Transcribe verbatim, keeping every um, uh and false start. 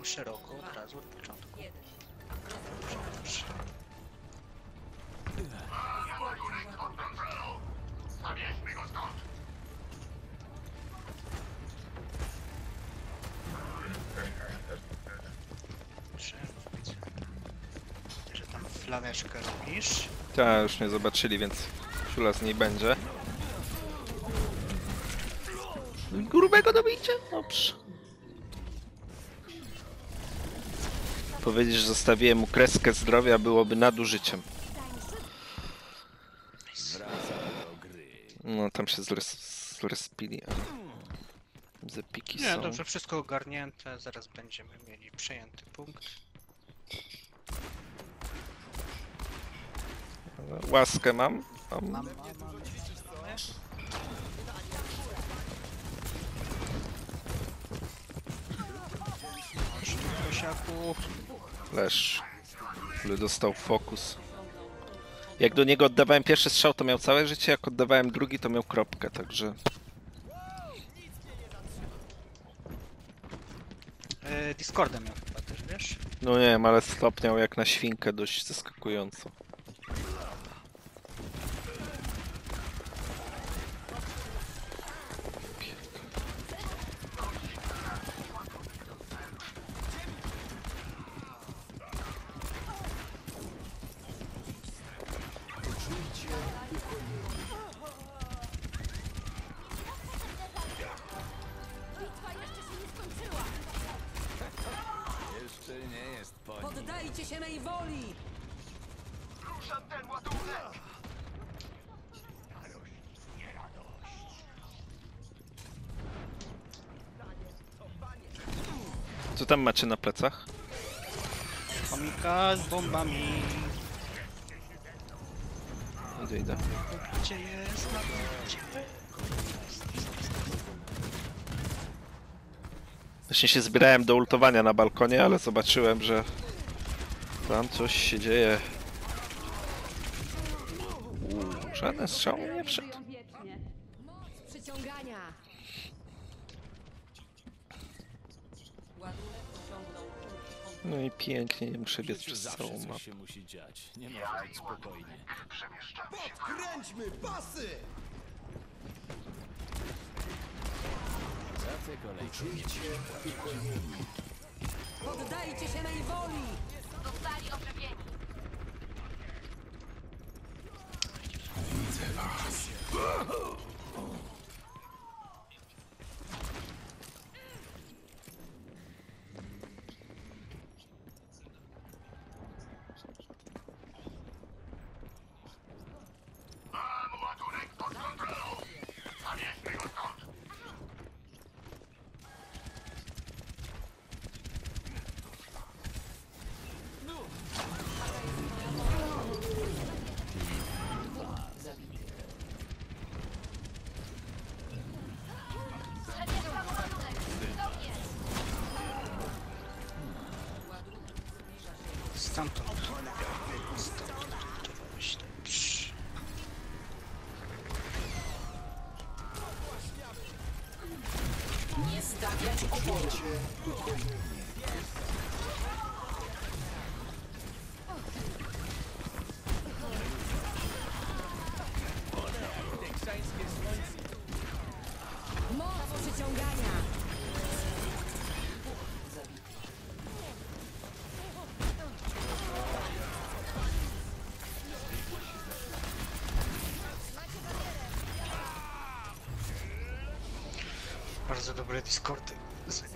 szeroko od razu od początku. Dobrze. Że tam flameczkę robisz. Tak, już mnie zobaczyli, więc siula z niej będzie. Grubego dobijcie? Dobrze. Powiedzieć, że zostawiłem mu kreskę zdrowia, byłoby nadużyciem. No tam się zres zrespili, ale zepiki Nie, są. dobrze, wszystko ogarnięte, zaraz będziemy mieli przejęty punkt. Łaskę mam. mam. Mam, mam, mam. Kosiaku. Leż. Ale dostał fokus. Jak do niego oddawałem pierwszy strzał, to miał całe życie, jak oddawałem drugi, to miał kropkę, także... Yy, Discordem miał chyba też, wiesz? No nie wiem, ale stopniał jak na świnkę dość zaskakująco. Poddajcie się mej woli! Ruszam ten ładunek! Co tam macie na plecach? Chomika z bombami. Idę, idę. Gdzie jest? Na gdzie? Właśnie się zbierałem do ultowania na balkonie, ale zobaczyłem, że tam coś się dzieje. Uuu, żaden strzał nie wszedł. Moc przyciągania! Ładunek osiągnął punkt. No i pięknie, nie muszę biec przez całą Zawsze mapę. coś się musi dziać. Nie może być spokojnie. Przemieszczam się. Kręćmy pasy! Za te kolejki. Poddajcie się mej woli! Zostali ożywieni. Mam ładunek pod kontrolą. Zabierzmy go stąd. Przemieszczam ładunek. Do mnie. Stamtąd. Stamtąd. To myślę. Psz. Nie stawiać oporu! Moc przyciągania! Bardzo dobre Discordy.